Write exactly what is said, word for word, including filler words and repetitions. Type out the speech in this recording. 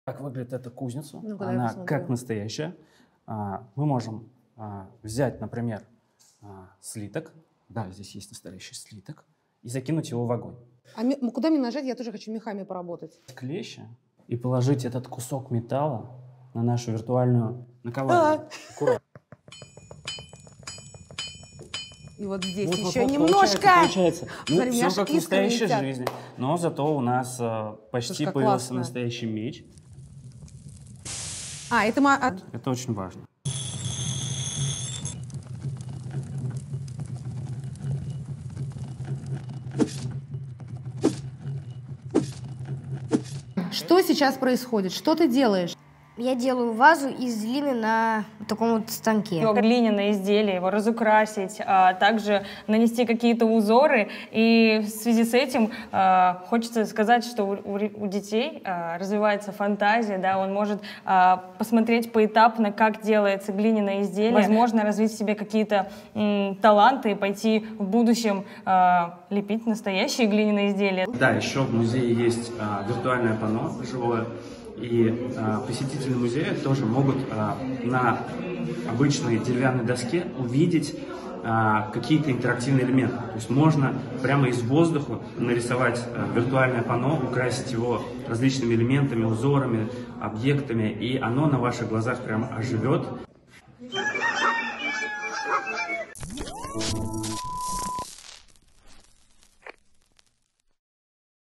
Как выглядит эта кузница? Ну, Она как настоящая. А, мы можем а, взять, например, а, слиток. Да, здесь есть настоящий слиток. И закинуть его в огонь. А куда мне нажать? Я тоже хочу мехами поработать. Клещи. И положить этот кусок металла на нашу виртуальную наковальню. Аккуратно. И вот здесь вот, еще вот, немножко. Получается. Ну, Смотри, все как в настоящей летят. жизни. Но зато у нас а, почти Слушай, появился классно. настоящий меч. А, это мы... Это очень важно. Что сейчас происходит? Что ты делаешь? Я делаю вазу из глины на таком вот станке. Его глиняное изделие, его разукрасить, а также нанести какие-то узоры. И в связи с этим а, хочется сказать, что у, у, у детей а, развивается фантазия, да, он может а, посмотреть поэтапно, как делается глиняное изделие, возможно, развить в себе какие-то м, таланты и пойти в будущем а, лепить настоящие глиняные изделия. Да, еще в музее есть а, виртуальное панно живое. И а, посетители музея тоже могут а, на обычной деревянной доске увидеть а, какие-то интерактивные элементы. То есть можно прямо из воздуха нарисовать а, виртуальное панно, украсить его различными элементами, узорами, объектами, и оно на ваших глазах прямо оживет.